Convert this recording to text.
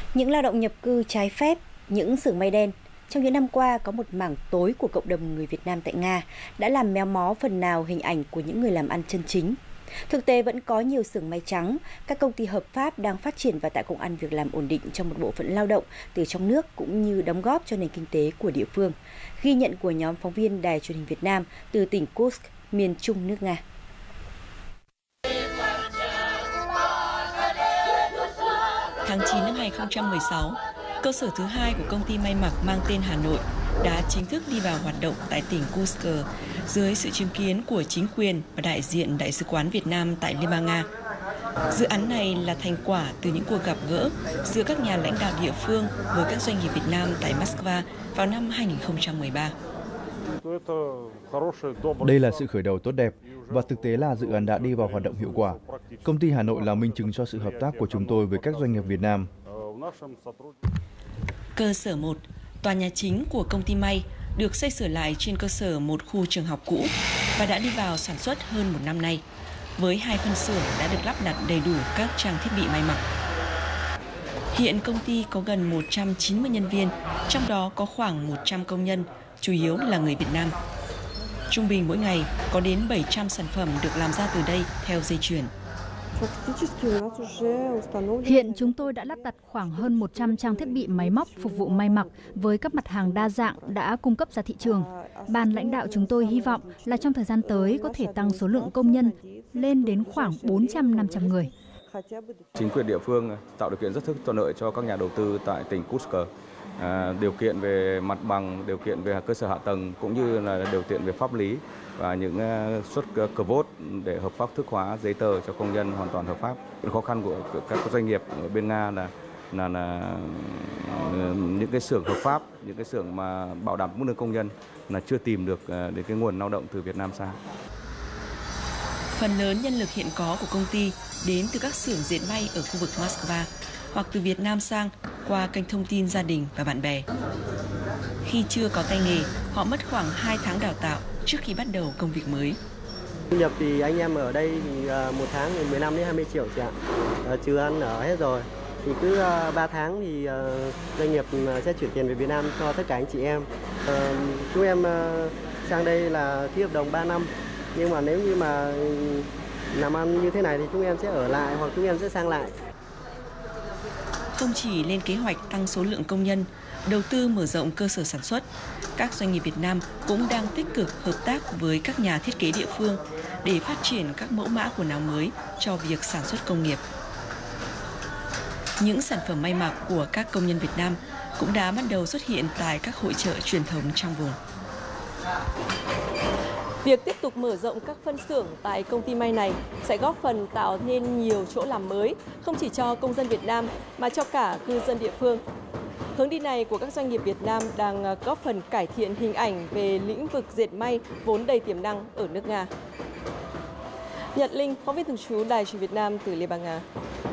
Những lao động nhập cư trái phép, những xưởng may đen. Trong những năm qua, có một mảng tối của cộng đồng người Việt Nam tại Nga đã làm méo mó phần nào hình ảnh của những người làm ăn chân chính. Thực tế vẫn có nhiều xưởng may trắng, các công ty hợp pháp đang phát triển và tạo công ăn việc làm ổn định cho một bộ phận lao động từ trong nước cũng như đóng góp cho nền kinh tế của địa phương. Ghi nhận của nhóm phóng viên Đài Truyền hình Việt Nam từ tỉnh Kursk, miền trung nước Nga. Tháng 9 năm 2016, cơ sở thứ hai của công ty may mặc mang tên Hà Nội đã chính thức đi vào hoạt động tại tỉnh Kursk dưới sự chứng kiến của chính quyền và đại diện Đại sứ quán Việt Nam tại Liên bang Nga. Dự án này là thành quả từ những cuộc gặp gỡ giữa các nhà lãnh đạo địa phương với các doanh nghiệp Việt Nam tại Moscow vào năm 2013. Đây là sự khởi đầu tốt đẹp và thực tế là dự án đã đi vào hoạt động hiệu quả. Công ty Hà Nội là minh chứng cho sự hợp tác của chúng tôi với các doanh nghiệp Việt Nam. Cơ sở 1, tòa nhà chính của công ty may, được xây sửa lại trên cơ sở một khu trường học cũ và đã đi vào sản xuất hơn một năm nay. Với 2 phân xưởng đã được lắp đặt đầy đủ các trang thiết bị may mặc. Hiện công ty có gần 190 nhân viên, trong đó có khoảng 100 công nhân, chủ yếu là người Việt Nam. Trung bình mỗi ngày có đến 700 sản phẩm được làm ra từ đây theo dây chuyền. Hiện chúng tôi đã lắp đặt khoảng hơn 100 trang thiết bị máy móc phục vụ may mặc với các mặt hàng đa dạng đã cung cấp ra thị trường. Ban lãnh đạo chúng tôi hy vọng là trong thời gian tới có thể tăng số lượng công nhân lên đến khoảng 400-500 người. Chính quyền địa phương tạo điều kiện rất thuận lợi cho các nhà đầu tư tại tỉnh Kursk. Điều kiện về mặt bằng, điều kiện về cơ sở hạ tầng cũng như là điều kiện về pháp lý và những suất quota để hợp pháp thức hóa giấy tờ cho công nhân hoàn toàn hợp pháp. Khó khăn của các doanh nghiệp ở bên Nga là những cái xưởng hợp pháp, những cái xưởng mà bảo đảm mức lương công nhân là chưa tìm được đến cái nguồn lao động từ Việt Nam sang. Phần lớn nhân lực hiện có của công ty đến từ các xưởng dệt may ở khu vực Moscow hoặc từ Việt Nam sang qua kênh thông tin gia đình và bạn bè. Khi chưa có tay nghề, họ mất khoảng 2 tháng đào tạo trước khi bắt đầu công việc mới. Thu nhập thì anh em ở đây thì một tháng thì 15 đến 20 triệu chị ạ. Trừ ăn ở hết rồi. Thì cứ 3 tháng thì doanh nghiệp sẽ chuyển tiền về Việt Nam cho tất cả anh chị em. Chúng em sang đây là ký hợp đồng 3 năm. Nhưng mà nếu như mà làm ăn như thế này thì chúng em sẽ ở lại hoặc chúng em sẽ sang lại. Không chỉ lên kế hoạch tăng số lượng công nhân, đầu tư mở rộng cơ sở sản xuất, các doanh nghiệp Việt Nam cũng đang tích cực hợp tác với các nhà thiết kế địa phương để phát triển các mẫu mã quần áo mới cho việc sản xuất công nghiệp. Những sản phẩm may mặc của các công nhân Việt Nam cũng đã bắt đầu xuất hiện tại các hội chợ truyền thống trong vùng. Việc tiếp tục mở rộng các phân xưởng tại công ty may này sẽ góp phần tạo nên nhiều chỗ làm mới, không chỉ cho công dân Việt Nam mà cho cả cư dân địa phương. Hướng đi này của các doanh nghiệp Việt Nam đang góp phần cải thiện hình ảnh về lĩnh vực dệt may vốn đầy tiềm năng ở nước Nga. Nhật Linh, phóng viên thường trú Đài Truyền hình Việt Nam từ Liên bang Nga.